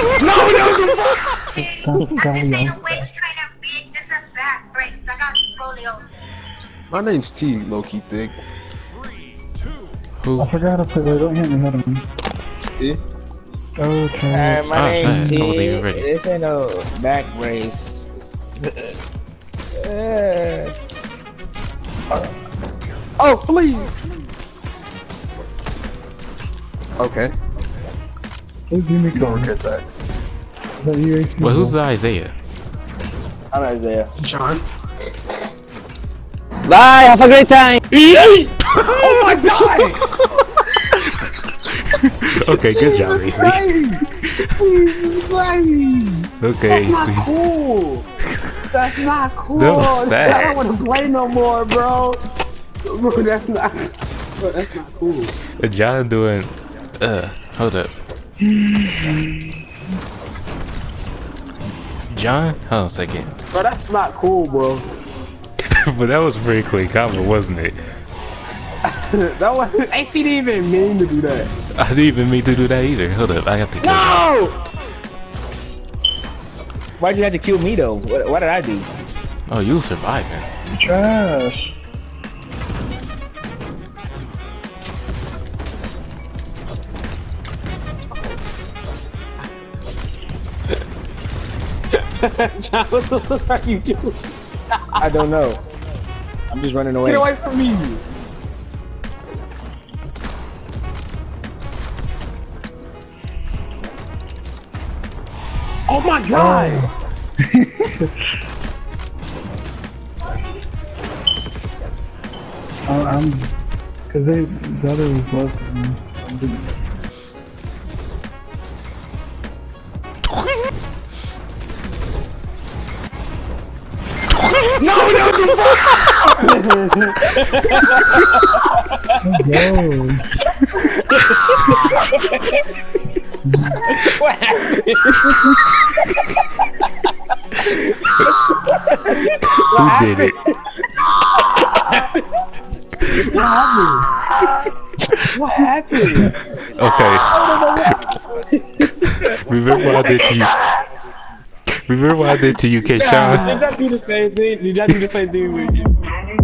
No, This ain't a waist trainer, bitch. This is back brace. I got scoliosis. My name's T, low-key thick. Who? I forgot to put. Don't hit me. Hold on. Yeah. Okay. Alright, my name's T. I wasn't even ready. This ain't no back brace. Oh, please. Okay. Who's Jimmy Cole? Get that. Well, who's Isaiah? I'm Isaiah. John. Bye, have a great time! Oh my god! Okay, good job, Jesus Macy. Christ! Jesus Christ! Okay. That's not cool! That's not cool! That was sad. I don't want to play no more, bro! Bro, that's not cool. John doing. Hold up. John? Hold on a second. Bro, that's not cool, bro. But that was a pretty clean combo, wasn't it? That was. AC didn't even mean to do that. I didn't even mean to do that either. Hold up, I have to kill him. No! Why'd you have to kill me though? What did I do? Oh, you were surviving. Trash. John, what the fuck are you doing? I don't know. I'm just running away. Get away from me! Oh my god! Cause the other was left. No! What happened? Who did it? What happened? Okay. Remember what I did to you? Remember what I did to you, K-Sean? Did I do the same thing? Did I do the same thing with you?